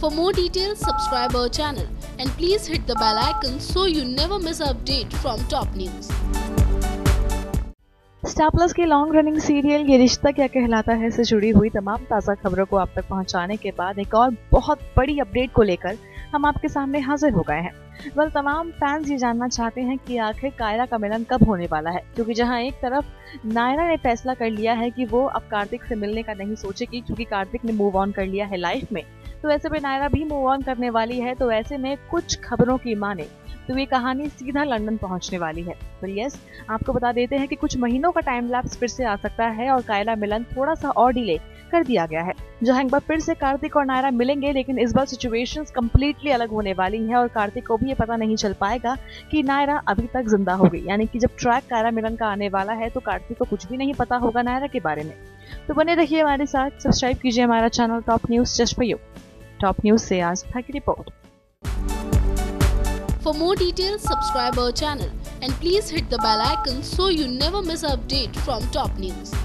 For more details, subscribe our channel and please hit the bell icon so you never miss an update from top news. Star Plus की long running serial ये रिश्ता क्या कहलाता है से जुड़ी हुई तमाम ताज़ा खबरों को आप तक पहुंचाने के बाद एक और बहुत बड़ी अपडेट को लेकर हम आपके सामने हाजिर हो गए हैं। तमाम फैंस ये जानना चाहते हैं कि आखिर कायरा का मिलन कब होने वाला है, क्योंकि जहां एक तरफ नायरा ने फैसला कर लिया है कि वो अब कार्तिक से मिलने का नहीं सोचेगी क्योंकि कार्तिक ने मूव ऑन कर लिया है लाइफ में, तो ऐसे में नायरा भी मूव ऑन करने वाली है। तो ऐसे में कुछ खबरों की माने तो ये कहानी सीधा लंदन पहुंचने वाली है। पर यस, आपको बता देते हैं कि कुछ महीनों का टाइम लैप्स फिर से आ सकता है और कायरा मिलन थोड़ा सा और डिले कर दिया गया है, जहां एक बार फिर से कार्तिक और नायरा मिलेंगे, लेकिन इस बार सिचुएशंस कंप्लीटली अलग होने वाली है और कार्तिक को भी ये पता नहीं चल पाएगा कि नायरा अभी तक जिंदा हो गई। यानी कि जब ट्रैक कायरा मिलन का आने वाला है तो कार्तिक को कुछ भी नहीं पता होगा नायरा के बारे में। तो बने रहिए हमारे साथ, सब्सक्राइब कीजिए हमारा channel top news just for you. Top news से आज तक की report. For more details, subscribe our channel and please hit the bell icon so you never miss an update from top news.